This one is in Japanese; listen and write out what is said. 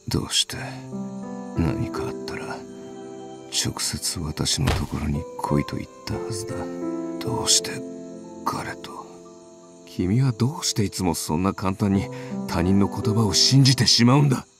どうして？何かあったら直接私のところに来いと言ったはずだ。どうして彼と？君はどうしていつもそんな簡単に他人の言葉を信じてしまうんだ？